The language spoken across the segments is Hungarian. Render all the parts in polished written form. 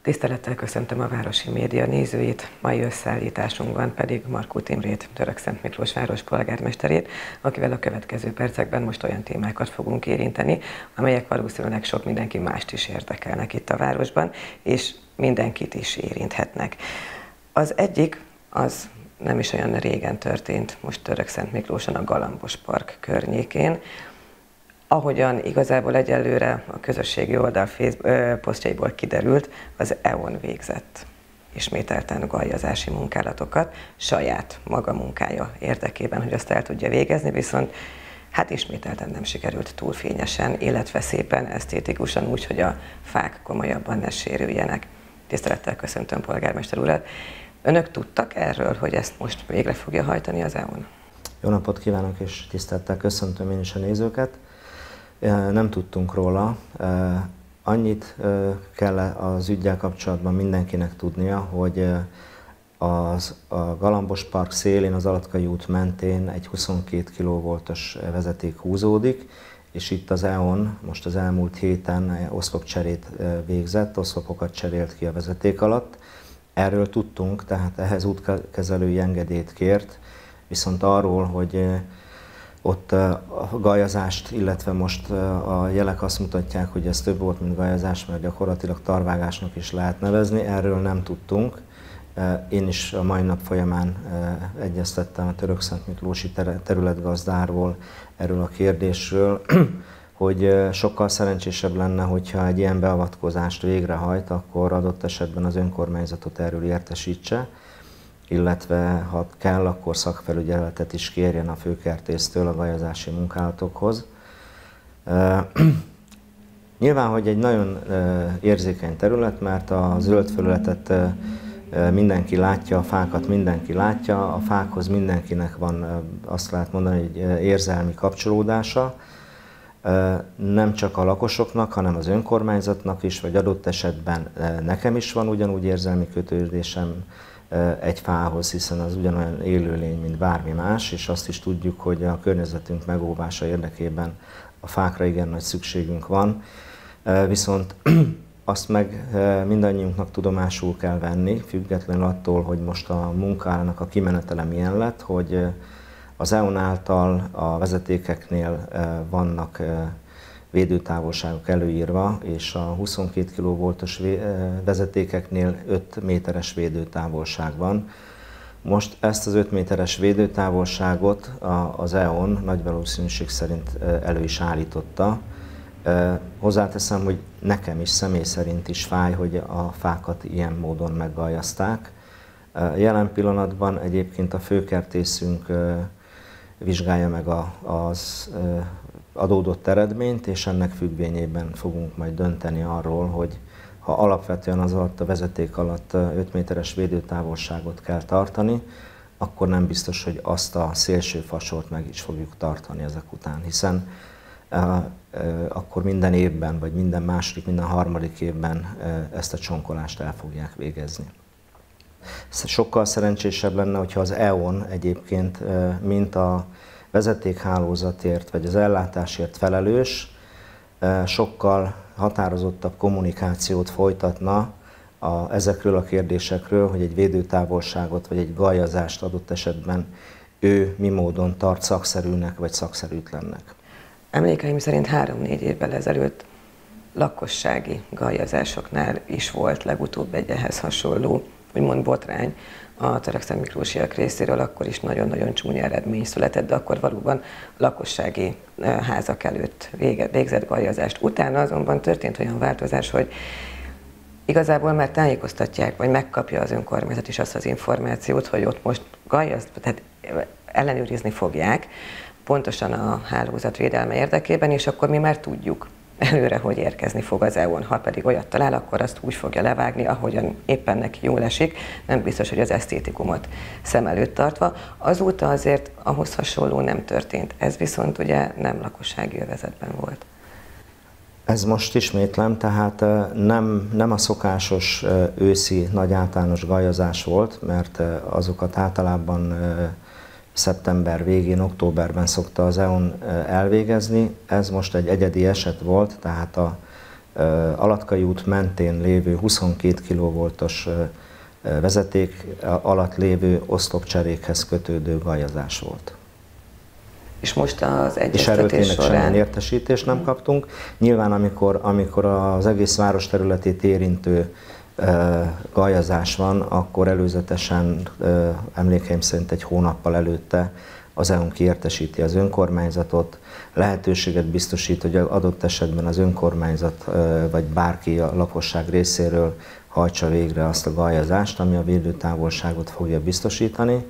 Tisztelettel köszöntöm a Városi Média nézőit, mai összeállításunkban pedig Markót Imrét, Törökszent Miklós város polgármesterét, akivel a következő percekben most olyan témákat fogunk érinteni, amelyek valószínűleg sok mindenki mást is érdekelnek itt a városban, és mindenkit is érinthetnek. Az egyik, az nem is olyan régen történt, most Törökszent Miklóson a Galambos Park környékén, ahogyan igazából egyelőre a közösségi oldal posztjaiból kiderült, az EON végzett ismételten galjazási munkálatokat saját maga munkája érdekében, hogy azt el tudja végezni, viszont hát ismételten nem sikerült túl fényesen, illetve szépen, esztétikusan úgy, hogy a fák komolyabban ne sérüljenek. Tisztelettel köszöntöm polgármester urat. Önök tudtak erről, hogy ezt most végre fogja hajtani az EON? Jó napot kívánok, és tisztelettel köszöntöm én is a nézőket. Nem tudtunk róla. Annyit kell az üggyel kapcsolatban mindenkinek tudnia, hogy a Galambos Park szélén, az Alatkai út mentén egy 22 kV-os vezeték húzódik, és itt az EON most az elmúlt héten oszlopcserét végzett, oszlopokat cserélt ki a vezeték alatt. Erről tudtunk, tehát ehhez útkezelői engedélyt kért, viszont arról, hogy ott a galjazást, illetve most a jelek azt mutatják, hogy ez több volt, mint gajazás, mert gyakorlatilag tarvágásnak is lehet nevezni, erről nem tudtunk. Én is a mai nap folyamán egyeztettem a Törökszent Miklósi területgazdárról erről a kérdésről, hogy sokkal szerencsésebb lenne, hogyha egy ilyen beavatkozást végrehajt, akkor adott esetben az önkormányzatot erről értesítse, illetve ha kell, akkor szakfelügyeletet is kérjen a főkertésztől a galjazási munkálatokhoz. Nyilván, hogy egy nagyon érzékeny terület, mert a zöld felületet mindenki látja, a fákat mindenki látja, a fákhoz mindenkinek van, azt lehet mondani, egy érzelmi kapcsolódása. Nem csak a lakosoknak, hanem az önkormányzatnak is, vagy adott esetben nekem is van ugyanúgy érzelmi kötődésem egy fához, hiszen az ugyanolyan élőlény, mint bármi más, és azt is tudjuk, hogy a környezetünk megóvása érdekében a fákra igen nagy szükségünk van. Viszont azt meg mindannyiunknak tudomásul kell venni, függetlenül attól, hogy most a munkának a kimenetele milyen lett, hogy az EON által a vezetékeknél vannak védőtávolságok előírva, és a 22 kV-os vezetékeknél 5 méteres védőtávolság van. Most ezt az 5 méteres védőtávolságot az EON nagy valószínűség szerint elő is állította. Hozzáteszem, hogy nekem is személy szerint is fáj, hogy a fákat ilyen módon meggajazták. Jelen pillanatban egyébként a főkertészünk vizsgálja meg az adódott eredményt, és ennek függvényében fogunk majd dönteni arról, hogy ha alapvetően az alatt a vezeték alatt 5 méteres védőtávolságot kell tartani, akkor nem biztos, hogy azt a szélső fasort meg is fogjuk tartani ezek után, hiszen akkor minden évben, vagy minden második, minden harmadik évben ezt a csonkolást el fogják végezni. Sokkal szerencsésebb lenne, hogyha az EON egyébként, mint a vezetékhálózatért vagy az ellátásért felelős, sokkal határozottabb kommunikációt folytatna ezekről a kérdésekről, hogy egy védőtávolságot vagy egy galjazást adott esetben ő mi módon tart szakszerűnek vagy szakszerűtlennek. Emlékeim szerint 3-4 évvel ezelőtt lakossági galjazásoknál is volt legutóbb egy ehhez hasonló, úgymond botrány a Törökszent Miklósiak részéről, akkor is nagyon-nagyon csúnya eredmény született, de akkor valóban lakossági házak előtt végzett galjazást. Utána azonban történt olyan változás, hogy igazából már tájékoztatják, vagy megkapja az önkormányzat is azt az információt, hogy ott most tehát ellenőrizni fogják, pontosan a hálózat védelme érdekében, és akkor mi már tudjuk előre, hogy érkezni fog az EON. Ha pedig olyat talál, akkor azt úgy fogja levágni, ahogyan éppen neki jól esik, nem biztos, hogy az esztétikumot szem előtt tartva. Azóta azért ahhoz hasonló nem történt. Ez viszont ugye nem lakossági övezetben volt. Ez most ismétlem, tehát nem a szokásos őszi nagy általános gajazás volt, mert azokat általában szeptember végén, októberben szokta az EON elvégezni. Ez most egy egyedi eset volt, tehát a Alatkai út mentén lévő 22 kV-os vezeték alatt lévő oszlopcserékhez kötődő gajazás volt. És most az és erről egyeztetés tényleg során... semmilyen értesítést nem kaptunk. Nyilván amikor az egész város területét érintő gajazás van, akkor előzetesen, emlékeim szerint egy hónappal előtte az EU kiértesíti az önkormányzatot, lehetőséget biztosít, hogy adott esetben az önkormányzat vagy bárki a lakosság részéről hajtsa végre azt a gajazást, ami a védőtávolságot fogja biztosítani.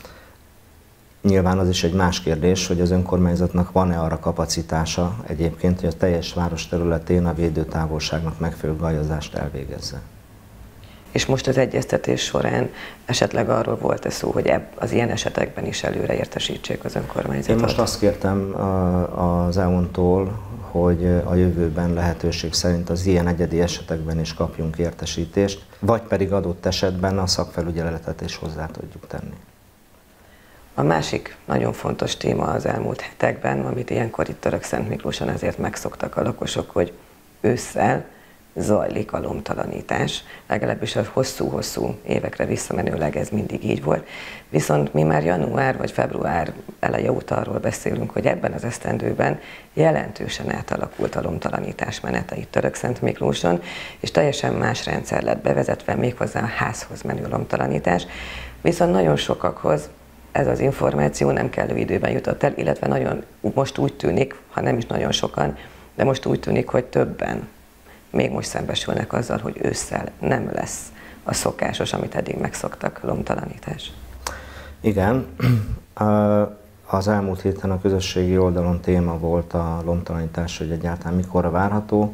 Nyilván az is egy más kérdés, hogy az önkormányzatnak van-e arra kapacitása egyébként, hogy a teljes város területén a védőtávolságnak megfelelő gajazást elvégezze. És most az egyeztetés során esetleg arról volt-e szó, hogy az ilyen esetekben is előre értesítsék az önkormányzatot? Én most azt kértem az EU-tól, hogy a jövőben lehetőség szerint az ilyen egyedi esetekben is kapjunk értesítést, vagy pedig adott esetben a szakfelügyeletet is hozzá tudjuk tenni. A másik nagyon fontos téma az elmúlt hetekben, amit ilyenkor itt Törökszentmiklóson azért megszoktak a lakosok, hogy ősszel zajlik a lomtalanítás, legalábbis a hosszú-hosszú évekre visszamenőleg ez mindig így volt. Viszont mi már január vagy február eleje óta arról beszélünk, hogy ebben az esztendőben jelentősen átalakult a lomtalanítás menete itt Törökszentmiklóson, és teljesen más rendszer lett bevezetve, méghozzá a házhoz menő lomtalanítás. Viszont nagyon sokakhoz ez az információ nem kellő időben jutott el, illetve most úgy tűnik, ha nem is nagyon sokan, de most úgy tűnik, hogy többen még most szembesülnek azzal, hogy ősszel nem lesz a szokásos, amit eddig megszoktak, lomtalanítás. Igen, az elmúlt héten a közösségi oldalon téma volt a lomtalanítás, hogy egyáltalán mikorra várható.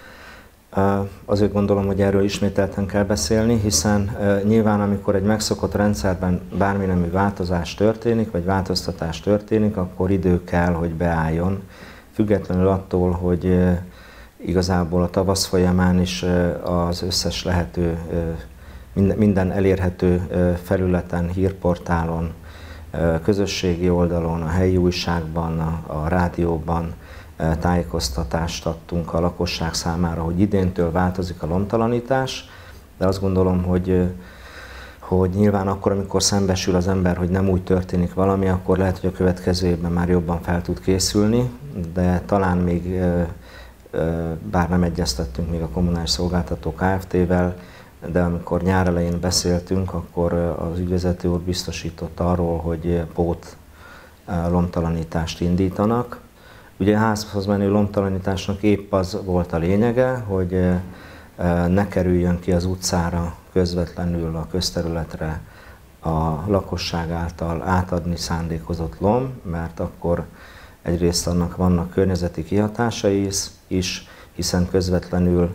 Azért gondolom, hogy erről ismételten kell beszélni, hiszen nyilván amikor egy megszokott rendszerben bármi nemű változás történik, vagy változtatás történik, akkor idő kell, hogy beálljon, függetlenül attól, hogy igazából a tavasz folyamán is az összes lehető, minden elérhető felületen, hírportálon, közösségi oldalon, a helyi újságban, a rádióban tájékoztatást adtunk a lakosság számára, hogy idéntől változik a lomtalanítás, de azt gondolom, hogy nyilván akkor, amikor szembesül az ember, hogy nem úgy történik valami, akkor lehet, hogy a következő évben már jobban fel tud készülni, de talán még bár nem egyeztettünk még a Kommunális Szolgáltató Kft-vel, de amikor nyár elején beszéltünk, akkor az ügyvezető úr biztosított arról, hogy pót lomtalanítást indítanak. Ugye a házhoz menő lomtalanításnak épp az volt a lényege, hogy ne kerüljön ki az utcára közvetlenül a közterületre a lakosság által átadni szándékozott lom, mert akkor egyrészt annak vannak környezeti kihatásai is, hiszen közvetlenül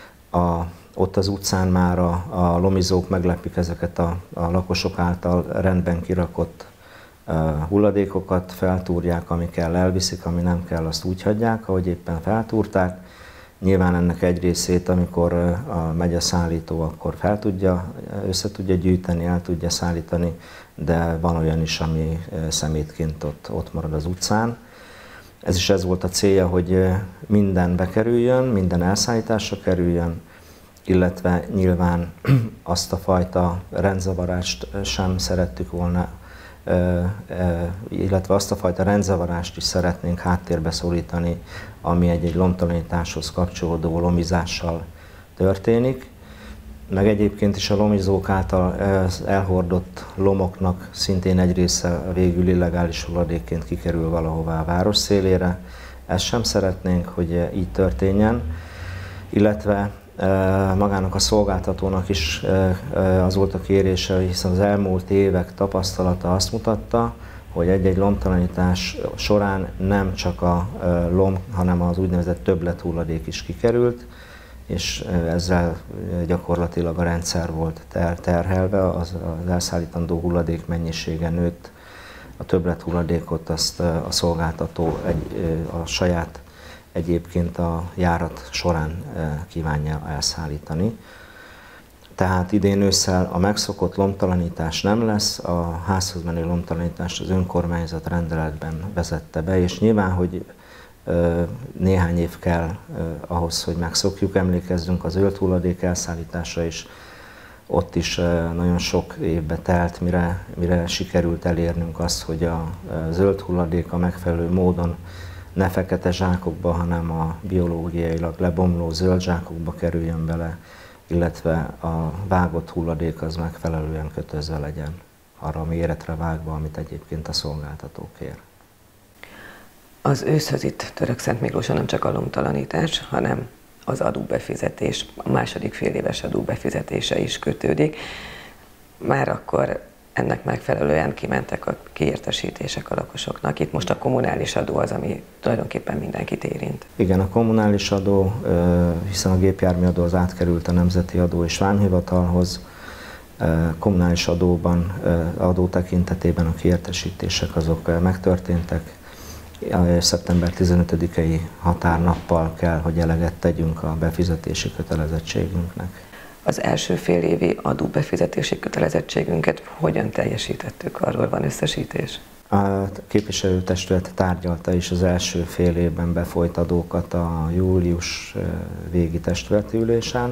ott az utcán már a lomizók meglepik ezeket a lakosok által rendben kirakott hulladékokat, feltúrják, ami kell, elviszik, ami nem kell, azt úgy hagyják, ahogy éppen feltúrták. Nyilván ennek egy részét, amikor megy a szállító, akkor össze tudja gyűjteni, el tudja szállítani, de van olyan is, ami szemétként ott marad az utcán. Ez volt a célja, hogy minden bekerüljön, minden elszállításra kerüljön, illetve nyilván azt a fajta rendzavarást sem szerettük volna, illetve azt a fajta rendzavarást is szeretnénk háttérbe szorítani, ami egy lomtalanításhoz kapcsolódó lomizással történik. Meg egyébként is a lomizók által elhordott lomoknak szintén egy része végül illegális hulladékként kikerül valahová a város szélére. Ezt sem szeretnénk, hogy így történjen, illetve magának a szolgáltatónak is az volt a kérése, hiszen az elmúlt évek tapasztalata azt mutatta, hogy egy-egy lomtalanítás során nem csak a lom, hanem az úgynevezett többlet-hulladék is kikerült, és ezzel gyakorlatilag a rendszer volt terhelve, az elszállítandó hulladék mennyisége nőtt, a többlet-hulladékot azt a szolgáltató a saját egyébként a járat során kívánja elszállítani. Tehát idén ősszel a megszokott lomtalanítás nem lesz, a házhoz menő lomtalanítást az önkormányzat rendeletben vezette be, és nyilván, hogy néhány év kell ahhoz, hogy megszokjuk. Emlékezzünk a zöld hulladék elszállításra is. Ott is nagyon sok évbe telt, mire sikerült elérnünk azt, hogy a zöld hulladék a megfelelő módon ne fekete zsákokba, hanem a biológiailag lebomló zöld zsákokba kerüljön bele, illetve a vágott hulladék az megfelelően kötözve legyen arra a méretre vágva, amit egyébként a szolgáltató kér. Az őszhöz itt Törökszentmiklóson nem csak a lomtalanítás, hanem az adóbefizetés, a második féléves adóbefizetése is kötődik. Már akkor ennek megfelelően kimentek a kiértesítések a lakosoknak. Itt most a kommunális adó az, ami tulajdonképpen mindenkit érint. Igen, a kommunális adó, hiszen a gépjárműadó az átkerült a Nemzeti Adó és Vámhivatalhoz. Kommunális adó tekintetében a kiértesítések azok megtörténtek. Szeptember 15-i határnappal kell, hogy eleget tegyünk a befizetési kötelezettségünknek. Az első félévi adóbefizetési kötelezettségünket hogyan teljesítettük? Arról van összesítés? A képviselőtestület tárgyalta is az első fél évben befolyt adókat a július végi testületi ülésen.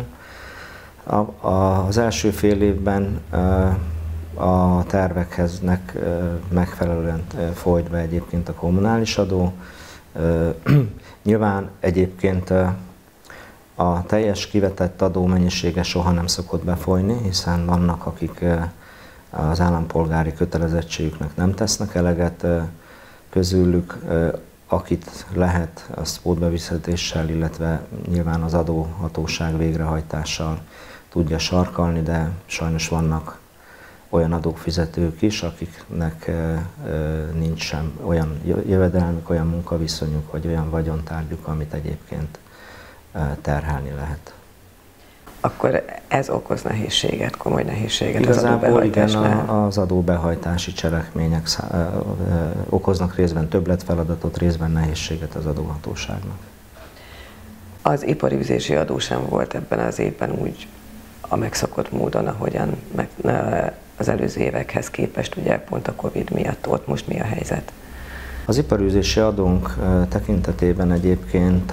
Az első fél évben a tervekhez megfelelően folyt be egyébként a kommunális adó. Nyilván egyébként a teljes kivetett adó mennyisége soha nem szokott befolyni, hiszen vannak, akik az állampolgári kötelezettségüknek nem tesznek eleget, közülük akit lehet, azt pótbefizetéssel, illetve nyilván az adóhatóság végrehajtással tudja sarkalni, de sajnos vannak olyan adófizetők is, akiknek nincs sem olyan jövedelmük, olyan munkaviszonyuk, vagy olyan vagyontárgyuk, amit egyébként terhelni lehet. Akkor ez okoz nehézséget, komoly nehézséget igazából az adóbehajtásnál? Igen, az adóbehajtási cselekmények okoznak részben többletfeladatot, részben nehézséget az adóhatóságnak. Az ipari üzési adó sem volt ebben az évben úgy a megszokott módon, ahogyan az előző évekhez képest, ugye pont a Covid miatt ott most mi a helyzet? Az iparűzési adónk tekintetében egyébként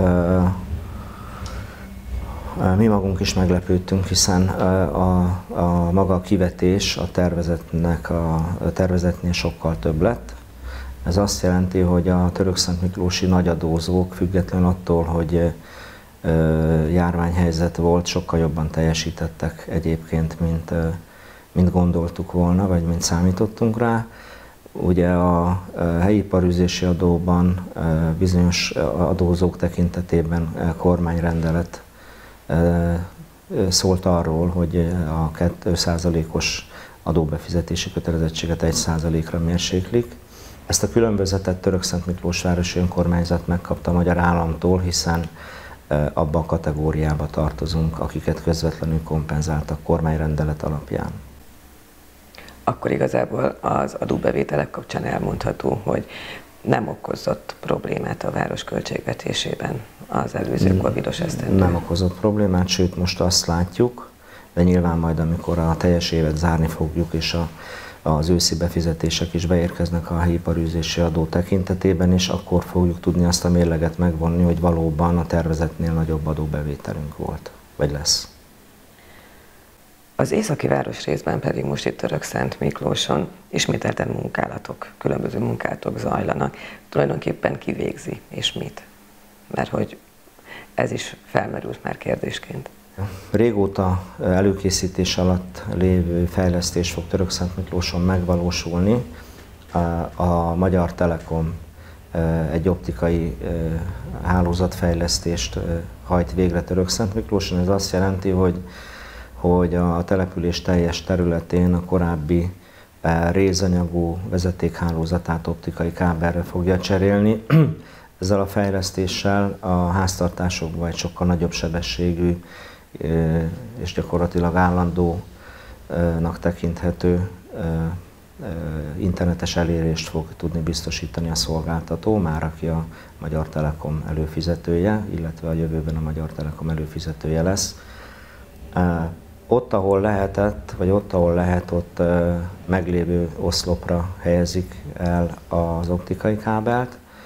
mi magunk is meglepődtünk, hiszen a maga kivetés a tervezetnél sokkal több lett. Ez azt jelenti, hogy a törökszentmiklósi nagyadózók függetlenül attól, hogy járványhelyzet volt, sokkal jobban teljesítettek egyébként, mint gondoltuk volna, vagy mint számítottunk rá. Ugye a helyi iparűzési adóban bizonyos adózók tekintetében kormányrendelet szólt arról, hogy a 2%-os adóbefizetési kötelezettséget 1%-ra mérséklik. Ezt a különbözetet Törökszentmiklósvárosi Önkormányzat megkapta a magyar államtól, hiszen abba a kategóriába tartozunk, akiket közvetlenül kompenzáltak kormányrendelet alapján. Akkor igazából az adóbevételek kapcsán elmondható, hogy nem okozott problémát a város költségvetésében az előző covidos esztendő. Nem okozott problémát, sőt most azt látjuk, de nyilván majd amikor a teljes évet zárni fogjuk, és az őszi befizetések is beérkeznek a helyi iparűzési adó tekintetében, és akkor fogjuk tudni azt a mérleget megvonni, hogy valóban a tervezetnél nagyobb adóbevételünk volt, vagy lesz. Az északi városrészben pedig most itt Törökszentmiklóson ismételten munkálatok, különböző munkálatok zajlanak. Tulajdonképpen ki végzi és mit? Mert hogy ez is felmerült már kérdésként. Régóta előkészítés alatt lévő fejlesztés fog Törökszentmiklóson megvalósulni. A Magyar Telekom egy optikai hálózatfejlesztést hajt végre Törökszentmiklóson. Ez azt jelenti, hogy a település teljes területén a korábbi rézanyagú vezetékhálózatát optikai kábelre fogja cserélni. Ezzel a fejlesztéssel a háztartásokban egy sokkal nagyobb sebességű és gyakorlatilag állandónak tekinthető internetes elérést fog tudni biztosítani a szolgáltató, már aki a Magyar Telekom előfizetője, illetve a jövőben a Magyar Telekom előfizetője lesz. Ott, ahol lehetett, vagy ott, ahol lehet, ott meglévő oszlopra helyezik el az optikai kábelt.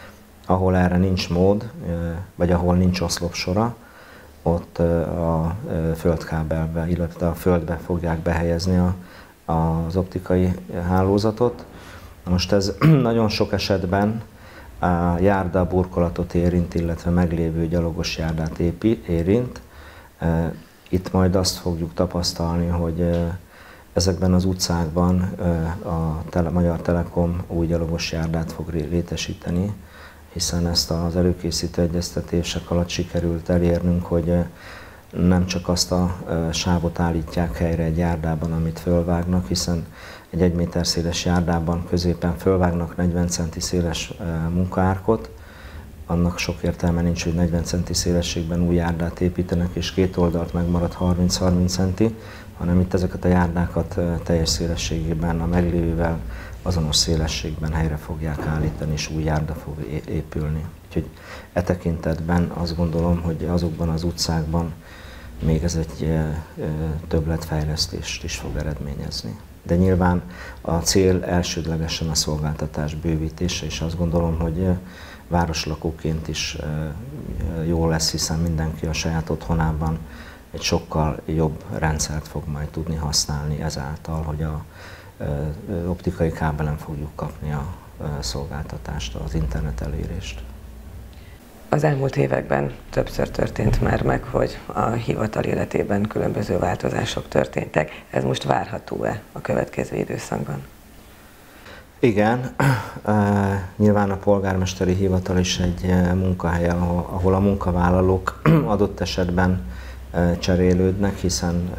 ahol erre nincs mód, vagy ahol nincs oszlopsora, ott a földkábelbe, illetve a földbe fogják behelyezni az optikai hálózatot. Most ez nagyon sok esetben a járda burkolatot érint, illetve meglévő gyalogos járdát érint. Itt majd azt fogjuk tapasztalni, hogy ezekben az utcákban a Magyar Telekom új gyalogos járdát fog létesíteni, hiszen ezt az előkészítő egyeztetések alatt sikerült elérnünk, hogy nem csak azt a sávot állítják helyre egy járdában, amit fölvágnak, hiszen egy 1 méter széles járdában középen fölvágnak 40 centi széles munkaárkot, annak sok értelme nincs, hogy 40 centi szélességben új járdát építenek, és két oldalt megmarad 30-30 centi, hanem itt ezeket a járdákat teljes szélességében, a meglévővel azonos szélességben helyre fogják állítani, és új járda fog épülni. Úgyhogy e tekintetben azt gondolom, hogy azokban az utcákban még ez egy többletfejlesztést is fog eredményezni. De nyilván a cél elsődlegesen a szolgáltatás bővítése, és azt gondolom, hogy városlakóként is jó lesz, hiszen mindenki a saját otthonában egy sokkal jobb rendszert fog majd tudni használni ezáltal, hogy a optikai kábelen fogjuk kapni a szolgáltatást, az internet elérést. Az elmúlt években többször történt már meg, hogy a hivatal életében különböző változások történtek. Ez most várható-e a következő időszakban? Igen, nyilván a polgármesteri hivatal is egy munkahely, ahol a munkavállalók adott esetben cserélődnek, hiszen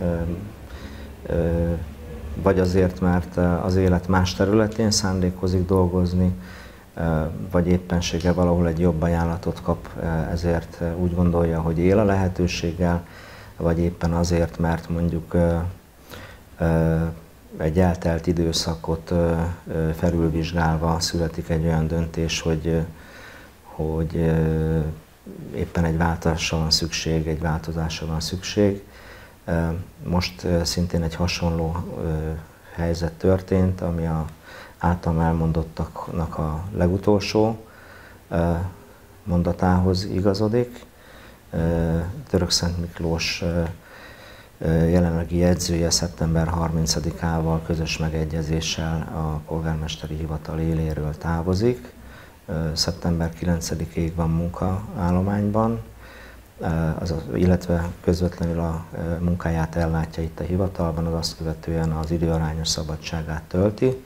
vagy azért, mert az élet más területén szándékozik dolgozni, vagy éppenséggel valahol egy jobb ajánlatot kap, ezért úgy gondolja, hogy él a lehetőséggel, vagy éppen azért, mert mondjuk egy eltelt időszakot felülvizsgálva születik egy olyan döntés, hogy éppen egy változásra van szükség, egy változásra van szükség. Most szintén egy hasonló helyzet történt, ami a általam elmondottaknak a legutolsó mondatához igazodik. Törökszent Miklós jelenlegi jegyzője szeptember 30-ával közös megegyezéssel a polgármesteri hivatal éléről távozik. Szeptember 9-ig van munkaállományban, illetve közvetlenül a munkáját ellátja itt a hivatalban, az azt követően az időarányos szabadságát tölti.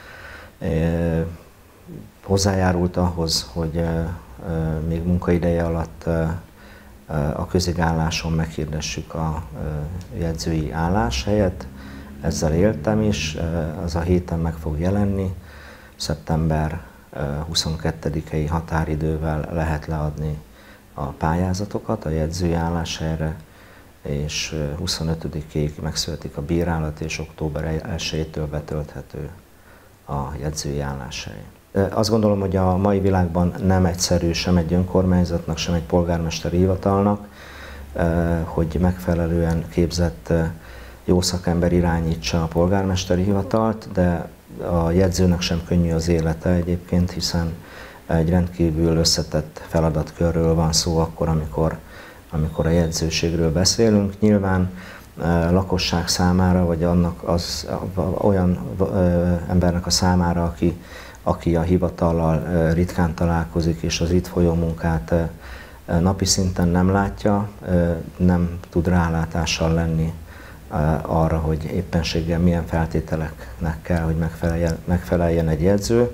Hozzájárult ahhoz, hogy még munkaideje alatt a közigálláson meghirdessük a jegyzői álláshelyet. Ezzel éltem is, az a héten meg fog jelenni. Szeptember 22-i határidővel lehet leadni a pályázatokat a jegyzői álláshelyre, és 25-ig megszületik a bírálat, és október 1-től betölthető a jegyzői álláshely. Azt gondolom, hogy a mai világban nem egyszerű sem egy önkormányzatnak, sem egy polgármesteri hivatalnak, hogy megfelelően képzett jó szakember irányítsa a polgármesteri hivatalt, de a jegyzőnek sem könnyű az élete egyébként, hiszen egy rendkívül összetett feladatkörről van szó akkor, amikor a jegyzőségről beszélünk. Nyilván lakosság számára, vagy olyan embernek a számára, aki a hivatallal ritkán találkozik, és az itt folyó munkát napi szinten nem látja, nem tud rálátással lenni arra, hogy éppenséggel milyen feltételeknek kell, hogy megfeleljen egy jegyző.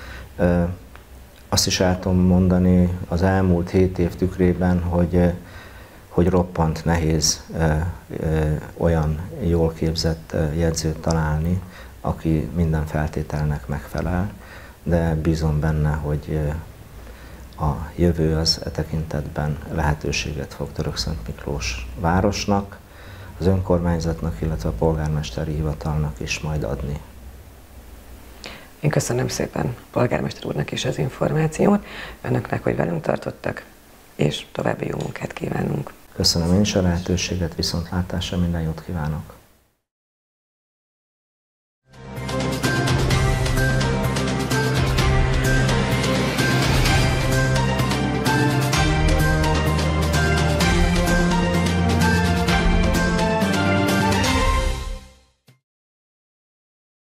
Azt is el tudom mondani az elmúlt 7 év tükrében, hogy roppant nehéz olyan jól képzett jegyzőt találni, aki minden feltételnek megfelel, de bízom benne, hogy a jövő az e tekintetben lehetőséget fog Törökszent Miklós városnak, az önkormányzatnak, illetve a polgármesteri hivatalnak is majd adni. Én köszönöm szépen polgármester úrnak is az információt, önöknek, hogy velünk tartottak, és további jó munkát kívánunk. Köszönöm én is a lehetőséget, viszontlátásra, minden jót kívánok!